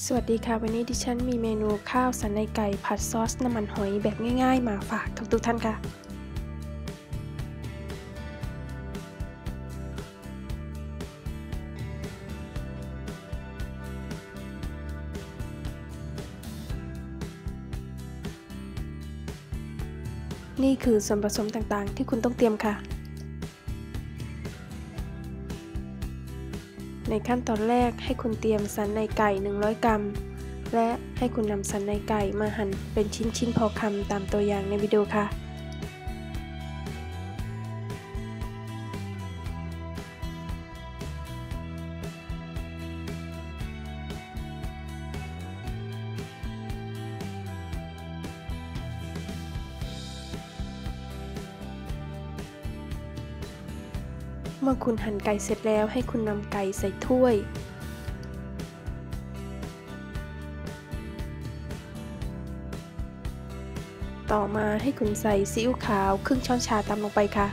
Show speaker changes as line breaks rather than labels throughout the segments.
สวัสดีค่ะวันนี้ดิฉันมีเมนูข้าวสันในไก่ผัดซอสน้ำมันหอยแบบง่ายๆมาฝากทุกท่านค่ะนี่คือส่วนผสมต่างๆที่คุณต้องเตรียมค่ะในขั้นตอนแรกให้คุณเตรียมสันในไก่100 กรัมและให้คุณนำสันในไก่มาหั่นเป็นชิ้นๆพอคำตามตัวอย่างในวิดีโอค่ะเมื่อคุณหั่นไก่เสร็จแล้วให้คุณนำไก่ใส่ถ้วยต่อมาให้คุณใส่ซีอิ๊วขาวครึ่งช้อนชาตามลงไปค่ะ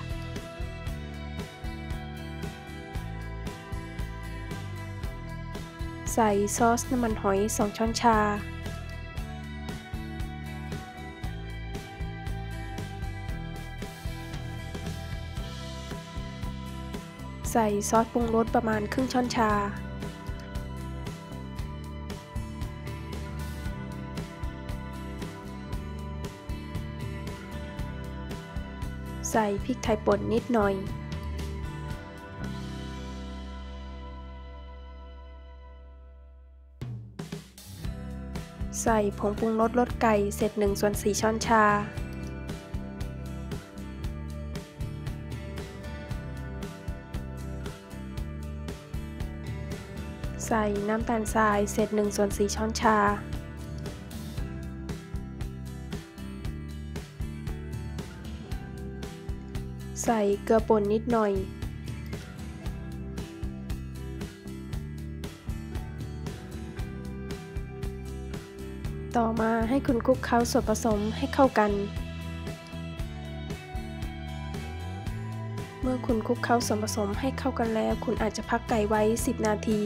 ใส่ซอสน้ำมันหอย2 ช้อนชาใส่ซอสปรุงรสประมาณครึ่งช้อนชาใส่พริกไทยป่นนิดหน่อยใส่ผงปรุงรสรสไก่เศษ1/4 ช้อนชาใส่น้ำตาลทรายเศษ1/4 ช้อนชาใส่เกลือป่นนิดหน่อยต่อมาให้คุณคลุกเคล้าส่วนผสมให้เข้ากันเมื่อคุณคลุกเคล้าส่วนผสมให้เข้ากันแล้วคุณอาจจะพักไก่ไว้10 นาที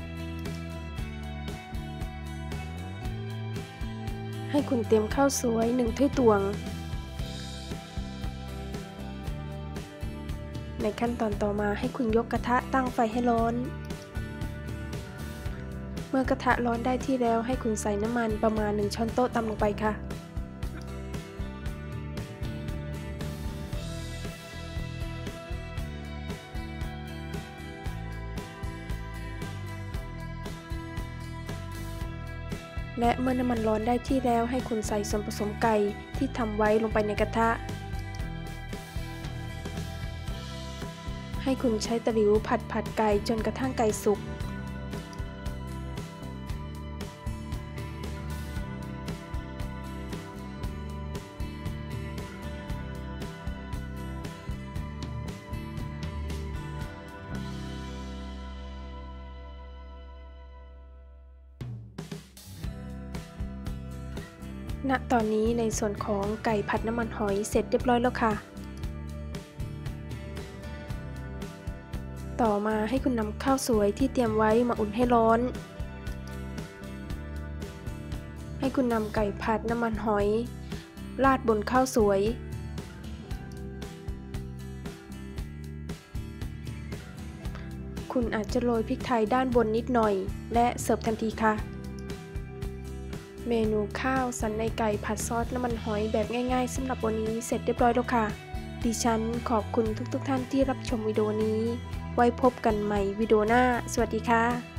ให้คุณเตรียมข้าวสวย1 ถ้วยตวงในขั้นตอนต่อมาให้คุณยกกระทะตั้งไฟให้ร้อนเมื่อกระทะร้อนได้ที่แล้วให้คุณใส่น้ำมันประมาณ1 ช้อนโต๊ะตามลงไปค่ะและเมื่อน้ำมันร้อนได้ที่แล้วให้คุณใส่ส่วนผสมไก่ที่ทำไว้ลงไปในกระทะให้คุณใช้ตะหลิวผัดไก่จนกระทั่งไก่สุกณตอนนี้ในส่วนของไก่ผัดน้ำมันหอยเสร็จเรียบร้อยแล้วค่ะต่อมาให้คุณนำข้าวสวยที่เตรียมไว้มาอุ่นให้ร้อนให้คุณนำไก่ผัดน้ำมันหอยราดบนข้าวสวยคุณอาจจะโรยพริกไทยด้านบนนิดหน่อยและเสิร์ฟทันทีค่ะเมนูข้าวสันในไก่ผัดซอสน้ำมันหอยแบบง่ายๆสำหรับวันนี้เสร็จเรียบร้อยแล้วค่ะดิฉันขอบคุณทุกท่านที่รับชมวิดีโอนี้ไว้พบกันใหม่วิดีโอหน้าสวัสดีค่ะ